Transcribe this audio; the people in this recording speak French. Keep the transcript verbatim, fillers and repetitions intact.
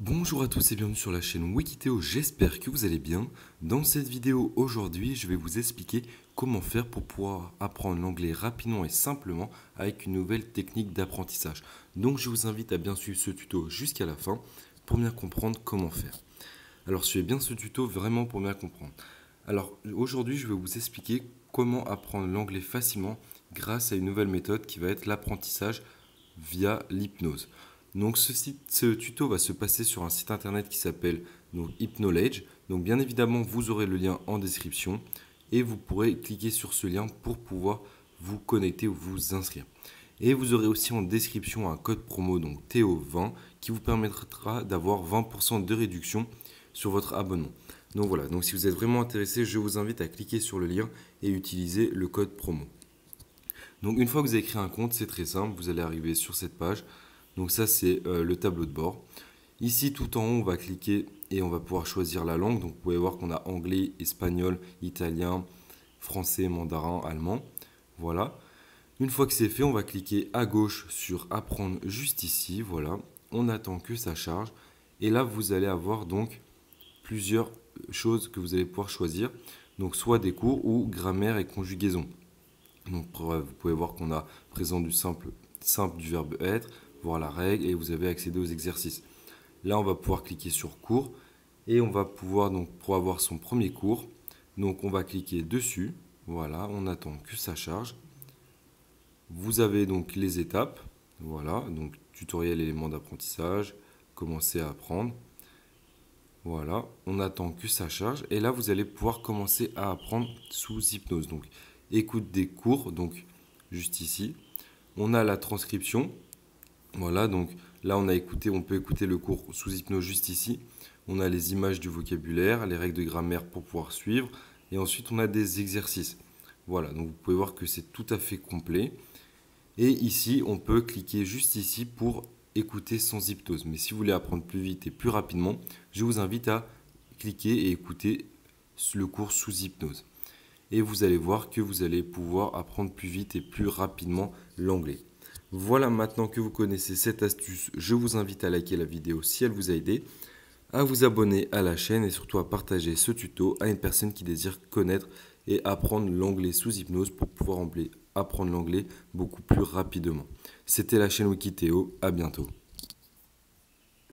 Bonjour à tous et bienvenue sur la chaîne Wikiteo, j'espère que vous allez bien. Dans cette vidéo aujourd'hui, je vais vous expliquer comment faire pour pouvoir apprendre l'anglais rapidement et simplement avec une nouvelle technique d'apprentissage. Donc je vous invite à bien suivre ce tuto jusqu'à la fin pour bien comprendre comment faire. Alors suivez bien ce tuto vraiment pour bien comprendre. Alors aujourd'hui, je vais vous expliquer comment apprendre l'anglais facilement grâce à une nouvelle méthode qui va être l'apprentissage via l'hypnose. Donc ce, site, ce tuto va se passer sur un site internet qui s'appelle Hypnolage. Donc bien évidemment, vous aurez le lien en description et vous pourrez cliquer sur ce lien pour pouvoir vous connecter ou vous inscrire. Et vous aurez aussi en description un code promo, donc T O vingt, qui vous permettra d'avoir vingt pour cent de réduction sur votre abonnement. Donc voilà, donc si vous êtes vraiment intéressé, je vous invite à cliquer sur le lien et utiliser le code promo. Donc une fois que vous avez créé un compte, c'est très simple, vous allez arriver sur cette page. Donc ça c'est euh, le tableau de bord. Ici tout en haut on va cliquer et on va pouvoir choisir la langue. Donc vous pouvez voir qu'on a anglais, espagnol, italien, français, mandarin, allemand. Voilà. Une fois que c'est fait, on va cliquer à gauche sur apprendre juste ici. Voilà. On attend que ça charge. Et là vous allez avoir donc plusieurs choses que vous allez pouvoir choisir. Donc soit des cours ou grammaire et conjugaison. Donc vous pouvez voir qu'on a présent du simple, simple du verbe être, voir la règle et vous avez accédé aux exercices. Là on va pouvoir cliquer sur cours et on va pouvoir donc pour avoir son premier cours, donc on va cliquer dessus, voilà, on attend que ça charge. Vous avez donc les étapes, voilà, donc tutoriel éléments d'apprentissage, commencer à apprendre. Voilà, on attend que ça charge et là vous allez pouvoir commencer à apprendre sous hypnose. Donc écoute des cours, donc juste ici. On a la transcription. Voilà, donc là on a écouté, on peut écouter le cours sous hypnose juste ici. On a les images du vocabulaire, les règles de grammaire pour pouvoir suivre. Et ensuite on a des exercices. Voilà, donc vous pouvez voir que c'est tout à fait complet. Et ici on peut cliquer juste ici pour écouter sans hypnose. Mais si vous voulez apprendre plus vite et plus rapidement, je vous invite à cliquer et écouter le cours sous hypnose. Et vous allez voir que vous allez pouvoir apprendre plus vite et plus rapidement l'anglais. Voilà, maintenant que vous connaissez cette astuce, je vous invite à liker la vidéo si elle vous a aidé, à vous abonner à la chaîne et surtout à partager ce tuto à une personne qui désire connaître et apprendre l'anglais sous hypnose pour pouvoir apprendre l'anglais beaucoup plus rapidement. C'était la chaîne Wikiteo, à bientôt.